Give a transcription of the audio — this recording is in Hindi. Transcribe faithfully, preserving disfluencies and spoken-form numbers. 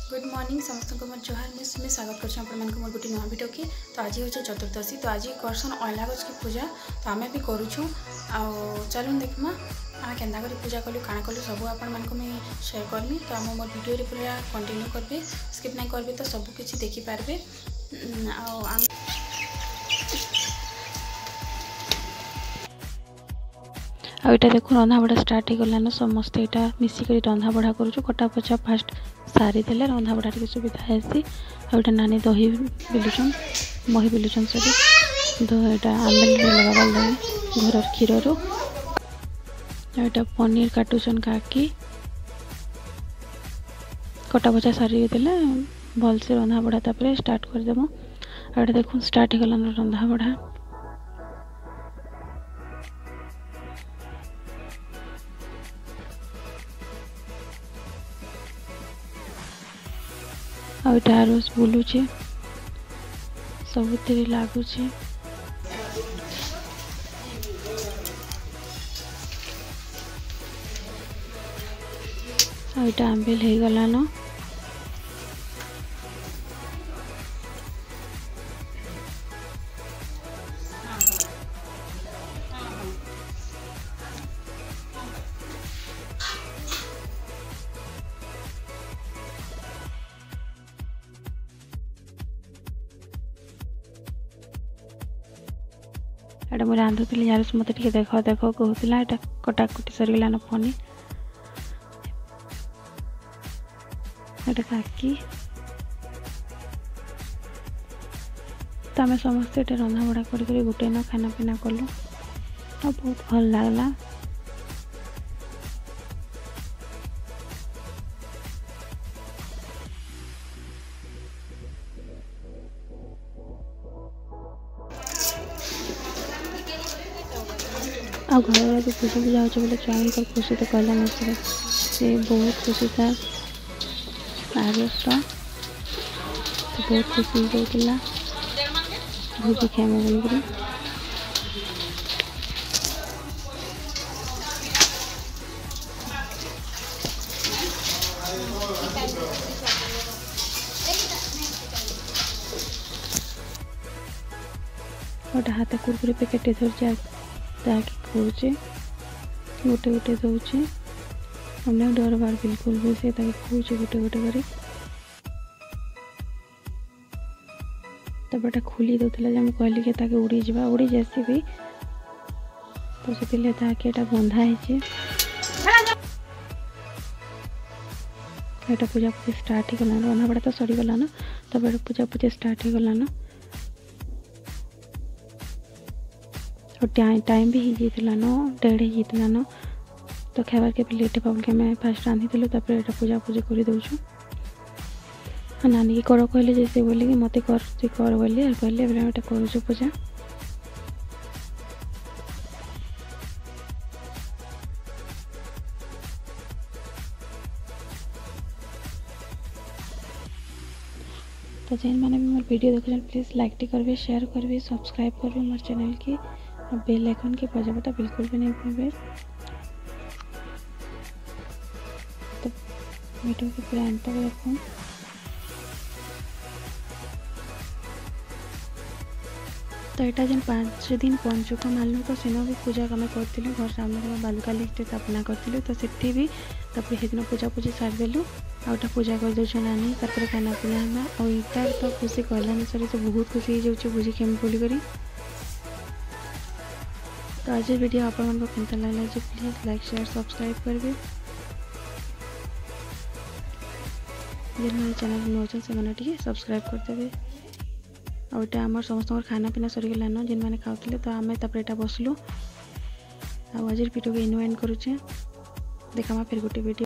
गुड मॉर्निंग समस्त को मोर जोहार मैं सुमी स्वागत कर मोर गोटे नुआ भिडियो की। तो आज हूँ चतुर्दशी तो आज करसन अला गज की पूजा तो आम भी करुँ चलूँ देखमा आम केन्दा कर पूजा कलु काଣା कलु सब आपण मैं शेयर करमी। तो आम मोर भिडियो पूरा कंटिन्यू करबे स्किप नहीं करबे तो सब किसी देखिपारे। आम आईटा देखो रंधा बढ़ा स्टार्ट हो गलान समस्ते यहाँ मिसिक रंधा बढ़ा करूँ कटा पचा फास्ट सारी देले रंधा बढ़ा टी सुविधा हेसी। आईटा नानी दही बिलुचन मही बिलुचन सरी तो यहाँ आमेल लगाबार लगे घर क्षीर रू यहाँ पनीर काटुचन काकी कटा पचा सारी देले भलसे रंधा बढ़ा तापर स्टार्ट करदेमु। आईटा देखो स्टार्ट हो गलान रंधा बढ़ा आईटा आरोस बुलुचे सबुतिर लगुचे आईटा आंबिल हो गलान। एटा मुझे रांधुली यार मत देख देख कहला एटा कटाकुटी सरीगलान पनीर एटा काकी तो आम समस्ते ये रंधा बढ़ा कर गोटे न खाना पीना कलु तो बहुत भल लगला। आ घर जो पूजा पूजा हो छुआन खुशी तो कहला मिश्र से बहुत खुशी था आरोस तो बहुत खुशी होता भोजी खाएम बोल गोटे हाथ कुरकुरे पैकेट धरचे ताकि खोचे गोटे गोटे दौचे अनेक डर बार बिल्कुल भी से खोचे गोटे गोटे कर तबटा खोली दूसरा जब कहली कि ताके उड़ी जा उड़ी जैसे भी तो से ताकि एटा बंधा है एटा पूजा पूजा स्टार्ट हो गलान रंधा बड़ा तो सरी गलान तब पूजा पूजा स्टार्ट हो गलान टाइम भी हो जान डेढ़ होना तो खाबार के भी लेट पाबल आम फास्ट रांधि यहाँ पूजा पूजा कर दौचु नानी की कर कहले जैसे बोले कि मत कर कर बोली कहले यहाँ करुचु पूजा। तो जेन मैंने भी मोर वीडियो देखुन प्लीज लाइक टी करेंगे शेयर करेंगे सब्सक्राइब करेंगे मोर चैनल की और बेल आइकन की बजाबटा बिल्कुल भी नहीं भूलबे। तो वीडियो के पूरा अंत तक देखो। तो यहाँ जेन पाँच दिन पंचुक मानलु तो सेन भी पूजा आम करूँ घर सामने बालुकाली स्थापना करूँ तो सेठी भी तापर से दिन पूजा पूजी सारिदेलु आउटा पूजा कर दे नानी तापर खाना पीना है और इटार तो खुशी कहलानी सरी तो बहुत खुशी हो जाऊँ भोजी खेम बोली करी। तो आज वीडियो आप केमता लगला जो प्लीज लाइक शेयर सब्सक्राइब करेंगे जो चैनल नौ से सब्सक्राइब करदे और ये आम समस्त खाना पीना सरीगलान जेन मैंने खाऊले तो आम तापर बसलु आज वीडियो को इनवाइट करुचे देखा फिर गोटे वीडियो।